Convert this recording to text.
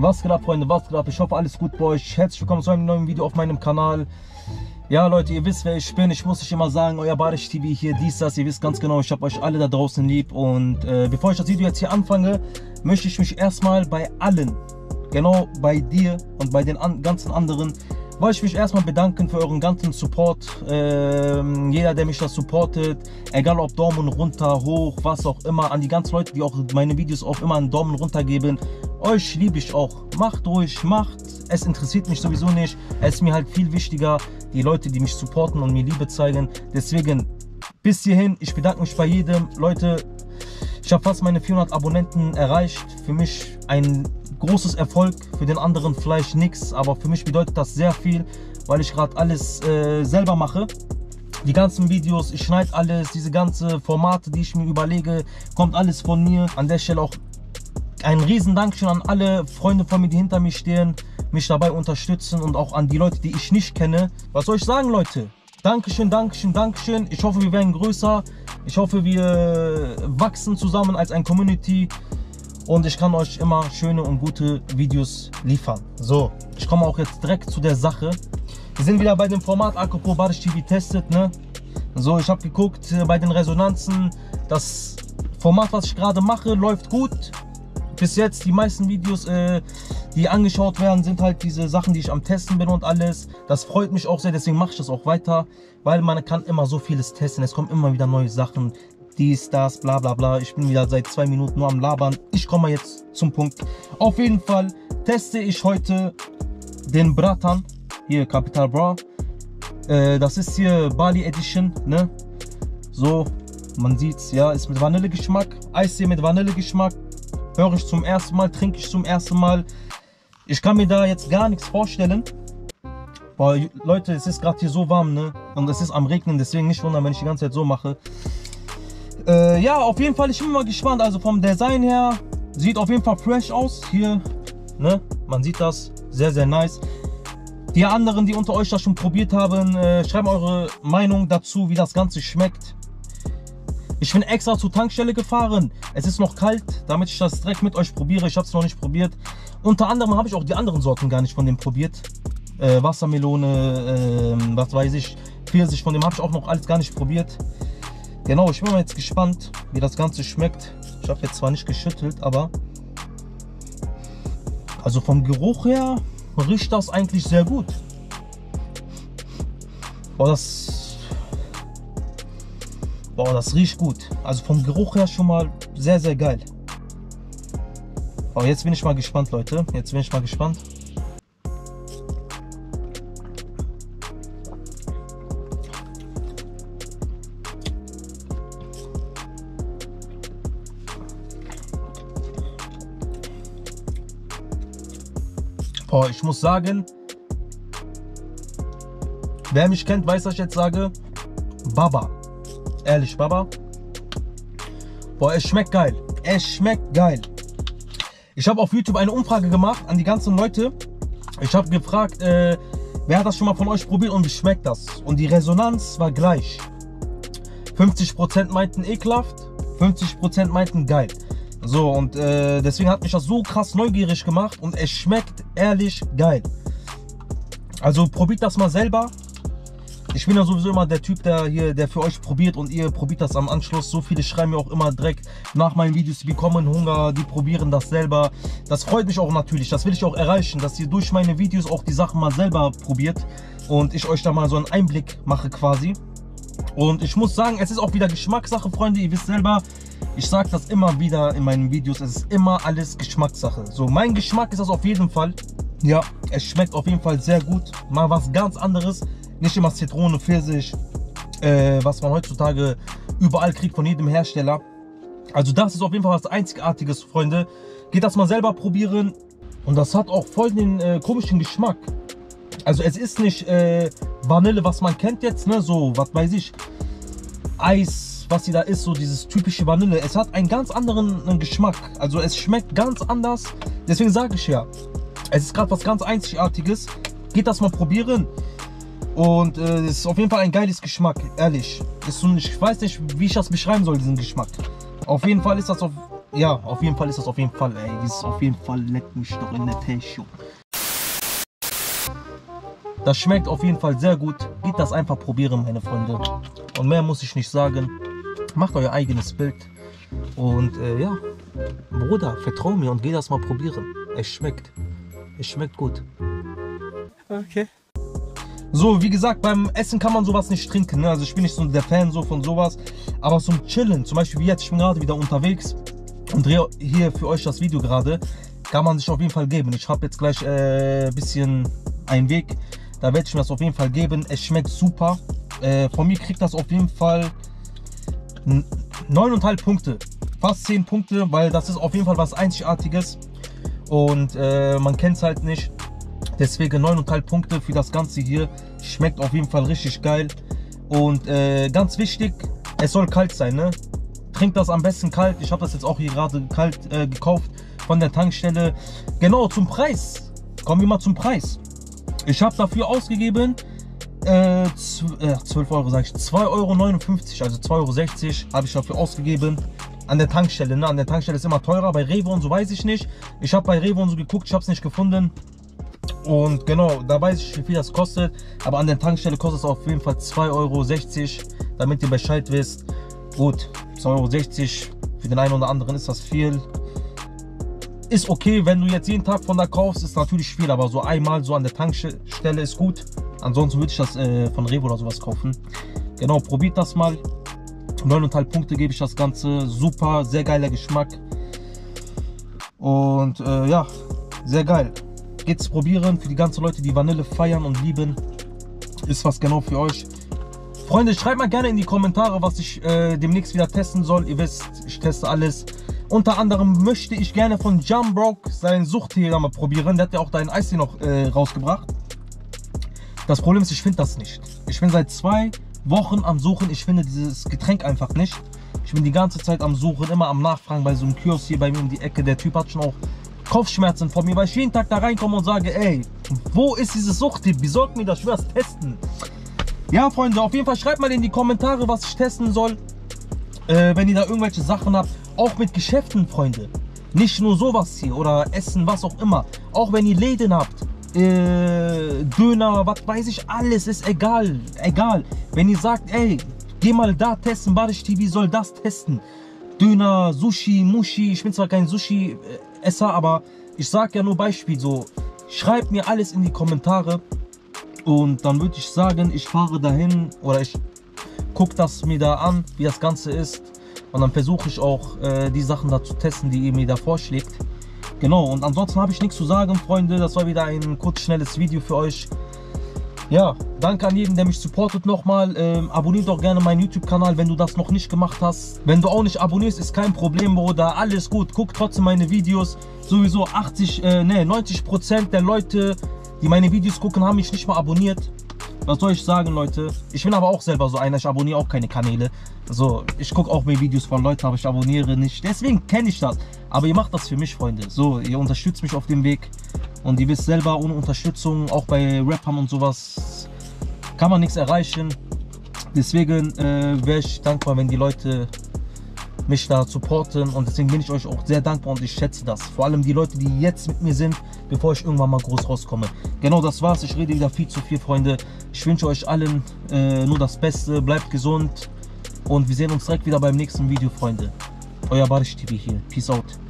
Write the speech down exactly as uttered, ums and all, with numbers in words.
Was geht ab, Freunde, was geht ab? Ich hoffe, alles gut bei euch. Herzlich willkommen zu einem neuen Video auf meinem Kanal. Ja, Leute, ihr wisst, wer ich bin. Ich muss euch immer sagen, euer Barisch T V hier, dies, das. Ihr wisst ganz genau, ich habe euch alle da draußen lieb. Und äh, bevor ich das Video jetzt hier anfange, möchte ich mich erstmal bei allen, genau bei dir und bei den an ganzen anderen, wollte ich mich erstmal bedanken für euren ganzen Support. Ähm, jeder, der mich da supportet, egal ob Daumen runter, hoch, was auch immer, an die ganzen Leute, die auch meine Videos auch immer einen Daumen runter geben. Euch liebe ich auch. Macht ruhig, macht. Es interessiert mich sowieso nicht. Es ist mir halt viel wichtiger, die Leute, die mich supporten und mir Liebe zeigen. Deswegen bis hierhin. Ich bedanke mich bei jedem. Leute, ich habe fast meine vierhundert Abonnenten erreicht. Für mich ein großes Erfolg, für den anderen vielleicht nichts, aber für mich bedeutet das sehr viel, weil ich gerade alles äh, selber mache. Die ganzen Videos, ich schneide alles, diese ganzen Formate, die ich mir überlege, kommt alles von mir. An der Stelle auch ein riesen Dankeschön an alle Freunde von mir, die hinter mir stehen, mich dabei unterstützen, und auch an die Leute, die ich nicht kenne. Was soll ich sagen, Leute? Dankeschön, Dankeschön, Dankeschön. Ich hoffe, wir werden größer. Ich hoffe, wir wachsen zusammen als ein Community. Und ich kann euch immer schöne und gute Videos liefern. So, ich komme auch jetzt direkt zu der Sache. Wir sind wieder bei dem Format Akapro Barisch T V testet, ne? So, ich habe geguckt bei den Resonanzen. Das Format, was ich gerade mache, läuft gut. Bis jetzt die meisten Videos, äh, die angeschaut werden, sind halt diese Sachen, die ich am Testen bin und alles. Das freut mich auch sehr, deswegen mache ich das auch weiter. Weil man kann immer so vieles testen. Es kommen immer wieder neue Sachen. Dies, das, bla bla bla. Ich bin wieder seit zwei Minuten nur am Labern. Ich komme jetzt zum Punkt. Auf jeden Fall teste ich heute den Bratan. Hier, Capital Bra. Äh, das ist hier Bali Edition, ne? So, man sieht's, ja, ist mit Vanillegeschmack. Eistee mit Vanillegeschmack. Höre ich zum ersten Mal, trinke ich zum ersten Mal. Ich kann mir da jetzt gar nichts vorstellen. Boah, Leute, es ist gerade hier so warm, ne? Und es ist am Regnen, deswegen nicht wundern, wenn ich die ganze Zeit so mache. Äh, ja, auf jeden Fall, ich bin mal gespannt. Also vom Design her, sieht auf jeden Fall fresh aus. Hier, ne? Man sieht das, sehr, sehr nice. Die anderen, die unter euch das schon probiert haben, äh, schreiben eure Meinung dazu, wie das Ganze schmeckt. Ich bin extra zur Tankstelle gefahren. Es ist noch kalt, damit ich das direkt mit euch probiere. Ich habe es noch nicht probiert. Unter anderem habe ich auch die anderen Sorten gar nicht von dem probiert. Äh, Wassermelone, äh, was weiß ich, Pfirsich, von dem habe ich auch noch alles gar nicht probiert. Genau, ich bin mal jetzt gespannt, wie das Ganze schmeckt. Ich habe jetzt zwar nicht geschüttelt, aber also vom Geruch her riecht das eigentlich sehr gut. Boah, das, boah, das riecht gut. Also vom Geruch her schon mal sehr, sehr geil. Aber jetzt bin ich mal gespannt, Leute. Jetzt bin ich mal gespannt. Oh, ich muss sagen, wer mich kennt, weiß, was ich jetzt sage. Baba. Ehrlich, Baba. Boah, es schmeckt geil. Es schmeckt geil. Ich habe auf YouTube eine Umfrage gemacht an die ganzen Leute. Ich habe gefragt, äh, wer hat das schon mal von euch probiert und wie schmeckt das? Und die Resonanz war gleich. fünfzig Prozent meinten ekelhaft, fünfzig Prozent meinten geil. So, und äh, deswegen hat mich das so krass neugierig gemacht und es schmeckt ehrlich geil. Also probiert das mal selber. Ich bin ja sowieso immer der Typ, der hier, der für euch probiert, und ihr probiert das am Anschluss. So viele schreiben mir auch immer direkt nach meinen Videos, die bekommen Hunger, die probieren das selber. Das freut mich auch natürlich, das will ich auch erreichen, dass ihr durch meine Videos auch die Sachen mal selber probiert und ich euch da mal so einen Einblick mache quasi. Und ich muss sagen, es ist auch wieder Geschmackssache, Freunde, ihr wisst selber. Ich sage das immer wieder in meinen Videos, es ist immer alles Geschmackssache. So, mein Geschmack ist das auf jeden Fall. Ja, es schmeckt auf jeden Fall sehr gut. Mal was ganz anderes. Nicht immer Zitrone, Pfirsich, äh, was man heutzutage überall kriegt von jedem Hersteller. Also das ist auf jeden Fall was Einzigartiges, Freunde. Geht das mal selber probieren. Und das hat auch voll den äh, komischen Geschmack. Also es ist nicht äh, Vanille, was man kennt jetzt, ne? So, was weiß ich, Eis, was hier da ist, so dieses typische Vanille. Es hat einen ganz anderen äh, Geschmack. Also es schmeckt ganz anders. Deswegen sage ich ja, es ist gerade was ganz Einzigartiges. Geht das mal probieren. Und es äh, ist auf jeden Fall ein geiles Geschmack, ehrlich. Ist so, ich weiß nicht, wie ich das beschreiben soll, diesen Geschmack. Auf jeden Fall ist das auf ja, auf jeden Fall ist das auf jeden Fall, ey, dieses auf jeden Fall leckt mich doch in der Tasche. Das schmeckt auf jeden Fall sehr gut. Geht das einfach probieren, meine Freunde. Und mehr muss ich nicht sagen. Macht euer eigenes Bild. Und äh, ja, Bruder, vertrau mir und geh das mal probieren. Es schmeckt. Es schmeckt gut. Okay. So, wie gesagt, beim Essen kann man sowas nicht trinken. Ne? Also ich bin nicht so der Fan so von sowas. Aber zum Chillen, zum Beispiel wie jetzt, ich bin gerade wieder unterwegs und drehe hier für euch das Video gerade, kann man sich auf jeden Fall geben. Ich habe jetzt gleich ein äh, bisschen einen Weg. Da werde ich mir das auf jeden Fall geben. Es schmeckt super. Äh, von mir kriegt das auf jeden Fall neun Komma fünf Punkte. Fast zehn Punkte, weil das ist auf jeden Fall was Einzigartiges. Und äh, man kennt es halt nicht. Deswegen neun Komma fünf Punkte für das Ganze hier. Schmeckt auf jeden Fall richtig geil. Und äh, ganz wichtig, es soll kalt sein. Ne? Trinkt das am besten kalt. Ich habe das jetzt auch hier gerade kalt äh, gekauft von der Tankstelle. Genau, zum Preis. Kommen wir mal zum Preis. Ich habe dafür ausgegeben äh, zwölf Euro, sage ich, zwei Euro neunundfünfzig, also zwei Euro sechzig habe ich dafür ausgegeben. An der Tankstelle, ne? An der Tankstelle ist immer teurer, bei Rewe und so weiß ich nicht. Ich habe bei Rewe und so geguckt, ich habe es nicht gefunden. Und genau, da weiß ich, wie viel das kostet. Aber an der Tankstelle kostet es auf jeden Fall zwei Euro sechzig, damit ihr Bescheid wisst. Gut, zwei Euro sechzig, für den einen oder anderen ist das viel. Ist okay, wenn du jetzt jeden Tag von da kaufst, ist natürlich viel, aber so einmal so an der Tankstelle ist gut. Ansonsten würde ich das äh, von Rewe oder sowas kaufen. Genau, probiert das mal. neun Komma fünf Punkte gebe ich das Ganze. Super, sehr geiler Geschmack. Und äh, ja, sehr geil. Geht's probieren für die ganzen Leute, die Vanille feiern und lieben. Ist was genau für euch. Freunde, schreibt mal gerne in die Kommentare, was ich äh, demnächst wieder testen soll. Ihr wisst, ich teste alles. Unter anderem möchte ich gerne von Jumbrock seinen Suchttee mal probieren. Der hat ja auch deinen Eistee noch äh, rausgebracht. Das Problem ist, ich finde das nicht. Ich bin seit zwei Wochen am Suchen. Ich finde dieses Getränk einfach nicht. Ich bin die ganze Zeit am Suchen, immer am Nachfragen bei so einem Kiosk hier bei mir um die Ecke. Der Typ hat schon auch Kopfschmerzen von mir, weil ich jeden Tag da reinkomme und sage, ey, wo ist dieses Suchttee? Besorgt mir das, ich will das testen. Ja, Freunde, auf jeden Fall schreibt mal in die Kommentare, was ich testen soll. Äh, wenn ihr da irgendwelche Sachen habt. Auch mit Geschäften, Freunde. Nicht nur sowas hier oder Essen, was auch immer. Auch wenn ihr Läden habt. Äh, Döner, was weiß ich, alles ist egal. Egal. Wenn ihr sagt, ey, geh mal da testen, Barisch T V soll das testen. Döner, Sushi, Mushi. Ich bin zwar kein Sushi-Esser, aber ich sag ja nur Beispiel so. Schreibt mir alles in die Kommentare. Und dann würde ich sagen, ich fahre dahin oder ich gucke das mir da an, wie das Ganze ist. Und dann versuche ich auch äh, die Sachen da zu testen, die ihr mir da vorschlägt. Genau, und ansonsten habe ich nichts zu sagen, Freunde. Das war wieder ein kurz, schnelles Video für euch. Ja, danke an jeden, der mich supportet nochmal. Ähm, abonniert doch gerne meinen YouTube-Kanal, wenn du das noch nicht gemacht hast. Wenn du auch nicht abonnierst, ist kein Problem, Bruder. Alles gut, guck trotzdem meine Videos. Sowieso achtzig, äh, ne, neunzig Prozent der Leute, die meine Videos gucken, haben mich nicht mal abonniert. Was soll ich sagen, Leute? Ich bin aber auch selber so einer, ich abonniere auch keine Kanäle. So, ich gucke auch mir Videos von Leuten, aber ich abonniere nicht. Deswegen kenne ich das. Aber ihr macht das für mich, Freunde. So, ihr unterstützt mich auf dem Weg. Und ihr wisst selber, ohne Unterstützung, auch bei Rappern und sowas, kann man nichts erreichen. Deswegen äh, wäre ich dankbar, wenn die Leute mich da supporten. Und deswegen bin ich euch auch sehr dankbar und ich schätze das. Vor allem die Leute, die jetzt mit mir sind, bevor ich irgendwann mal groß rauskomme. Genau, das war's. Ich rede wieder viel zu viel, Freunde. Ich wünsche euch allen äh, nur das Beste. Bleibt gesund. Und wir sehen uns direkt wieder beim nächsten Video, Freunde. Euer Barisch T V hier. Peace out.